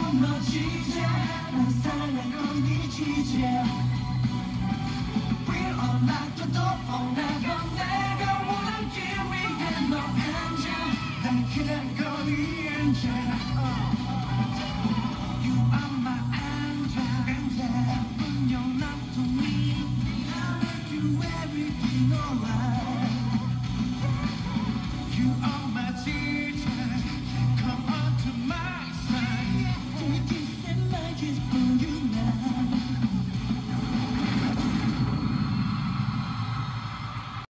무너지지 난 사랑할 건 네 지제 We're all like the door 나가 내가 원하기 위해 너 앉아 난 기다린 건 이 앉아 You are my angel Open your love to me I'll make you everything alright You are